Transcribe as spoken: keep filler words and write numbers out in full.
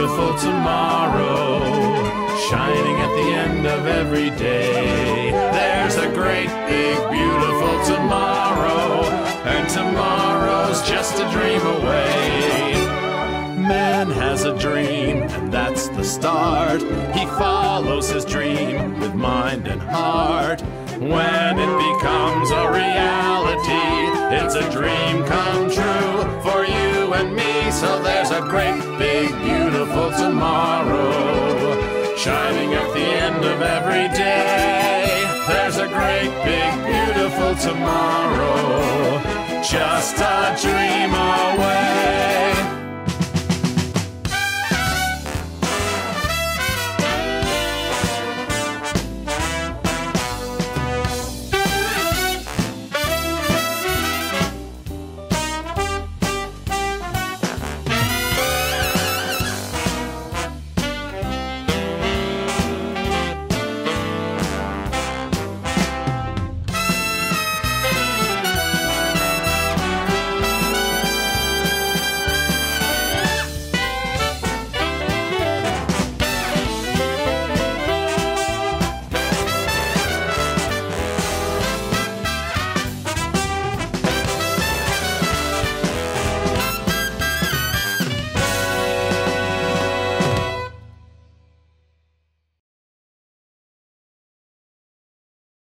beautiful tomorrow, shining at the end of every day. There's a great big beautiful tomorrow, and tomorrow's just a dream away. Man has a dream, and that's the start. He follows his dream with mind and heart. When it becomes a reality, it's a dream come true for you and me. So there's a great big beautiful tomorrow, shining at the end of every day. There's a great big beautiful tomorrow, just a dream away.